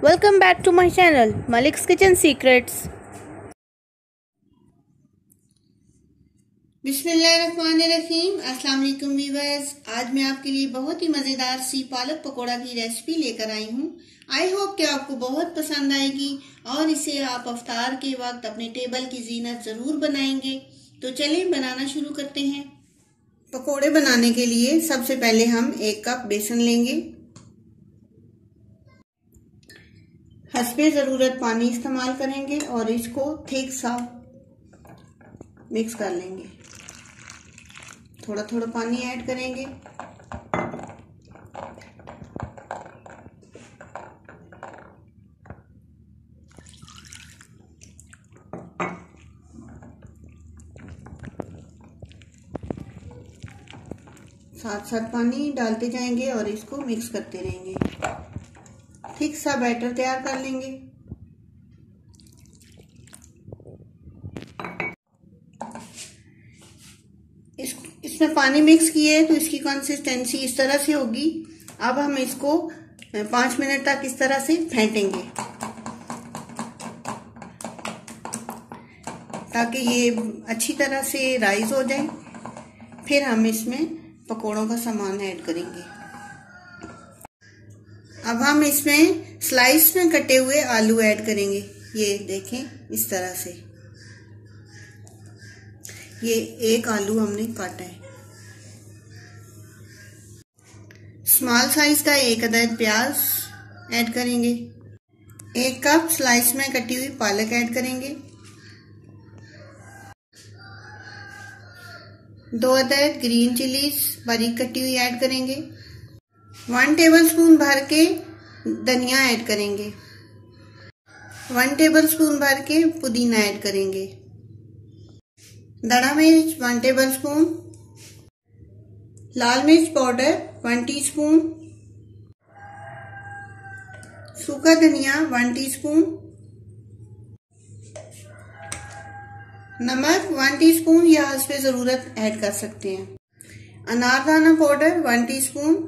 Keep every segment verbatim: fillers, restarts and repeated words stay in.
Welcome back to my channel Malik's Kitchen Secrets. बिस्मिल्लाहिर्रहमानिर्रहीम। अस्सलाम वालेकुम व्यूअर्स। आज मैं आपके लिए बहुत ही मज़ेदार सी पालक पकौड़ा की रेसिपी लेकर आई हूँ। आई होप कि आपको बहुत पसंद आएगी और इसे आप अफ्तार के वक्त अपने टेबल की जीनत ज़रूर बनाएंगे। तो चलिए बनाना शुरू करते हैं। पकौड़े बनाने के लिए सबसे पहले हम एक कप बेसन लेंगे। हस्बे ज़रूरत पानी इस्तेमाल करेंगे और इसको थिक सा मिक्स कर लेंगे। थोड़ा थोड़ा पानी ऐड करेंगे। साथ साथ पानी डालते जाएंगे और इसको मिक्स करते रहेंगे। थिक सा बैटर तैयार कर लेंगे। इस इसमें पानी मिक्स किए तो इसकी कंसिस्टेंसी इस तरह से होगी। अब हम इसको पाँच मिनट तक इस तरह से फेंटेंगे ताकि ये अच्छी तरह से राइज हो जाए। फिर हम इसमें पकोड़ों का सामान ऐड करेंगे। अब हम इसमें स्लाइस में कटे हुए आलू ऐड करेंगे। ये देखें इस तरह से, ये एक आलू हमने काटा है। स्मॉल साइज का एक अदद प्याज ऐड करेंगे। एक कप स्लाइस में कटी हुई पालक ऐड करेंगे। दो अदद ग्रीन चिलीज बारीक कटी हुई ऐड करेंगे। वन टेबलस्पून भर के धनिया ऐड करेंगे। वन टेबलस्पून भर के पुदीना ऐड करेंगे। दड़ा मिर्च वन टेबलस्पून, लाल मिर्च पाउडर वन टीस्पून, सूखा धनिया वन टीस्पून, नमक वन टीस्पून या हस्बे जरूरत ऐड कर सकते हैं। अनारदाना पाउडर वन टीस्पून।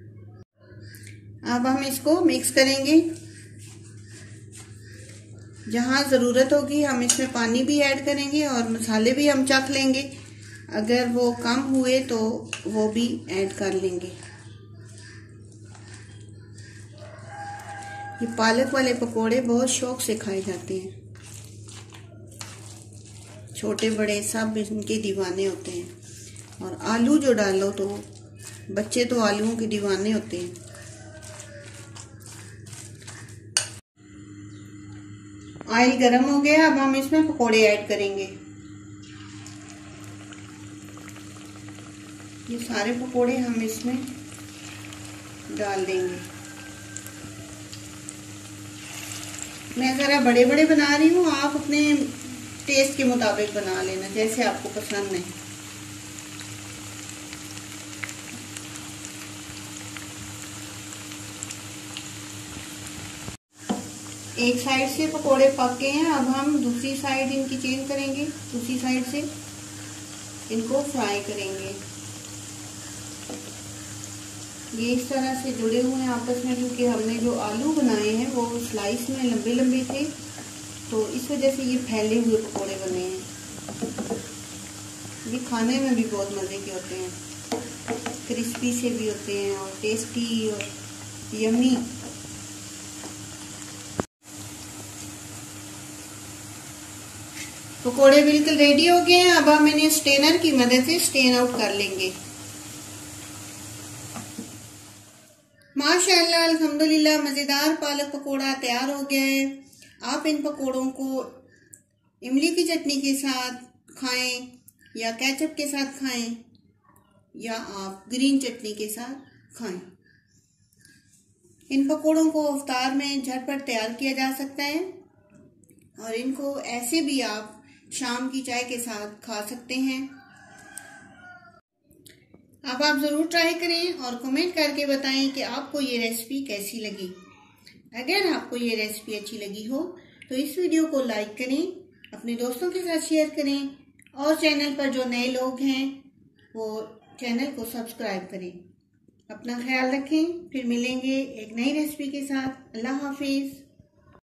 अब हम इसको मिक्स करेंगे। जहाँ ज़रूरत होगी हम इसमें पानी भी ऐड करेंगे और मसाले भी हम चख लेंगे। अगर वो कम हुए तो वो भी ऐड कर लेंगे। ये पालक वाले पकोड़े बहुत शौक से खाए जाते हैं। छोटे बड़े सब इनके दीवाने होते हैं। और आलू जो डालो तो बच्चे तो आलूओं के दीवाने होते हैं। ऑयल गरम हो गया। अब हम इसमें पकोड़े ऐड करेंगे। ये सारे पकोड़े हम इसमें डाल देंगे। मैं ज़रा बड़े बड़े बना रही हूँ, आप अपने टेस्ट के मुताबिक बना लेना जैसे आपको पसंद है। एक साइड से पकोड़े पक गए हैं। अब हम दूसरी साइड इनकी चेंज करेंगे। दूसरी साइड से इनको फ्राई करेंगे। ये इस तरह से जुड़े हुए हैं आपस में क्योंकि हमने जो आलू बनाए हैं वो स्लाइस में लंबे लंबे थे, तो इस वजह से ये फैले हुए पकोड़े बने हैं। ये खाने में भी बहुत मज़े के होते हैं, क्रिस्पी से भी होते हैं और टेस्टी और यम्मी। पकोड़े बिल्कुल रेडी हो गए हैं। अब हम इन्हें स्ट्रेनर की मदद से स्ट्रेन आउट कर लेंगे। माशाअल्लाह अल्हम्दुलिल्लाह मज़ेदार पालक पकोड़ा तैयार हो गया है। आप इन पकोड़ों को इमली की चटनी के साथ खाएं या केचप के साथ खाएं या आप ग्रीन चटनी के साथ खाएं। इन पकोड़ों को इफ्तार में झटपट तैयार किया जा सकता है और इनको ऐसे भी आप शाम की चाय के साथ खा सकते हैं। अब आप ज़रूर ट्राई करें और कमेंट करके बताएं कि आपको ये रेसिपी कैसी लगी। अगर आपको ये रेसिपी अच्छी लगी हो तो इस वीडियो को लाइक करें, अपने दोस्तों के साथ शेयर करें और चैनल पर जो नए लोग हैं वो चैनल को सब्सक्राइब करें। अपना ख्याल रखें। फिर मिलेंगे एक नई रेसिपी के साथ। अल्लाह हाफिज़।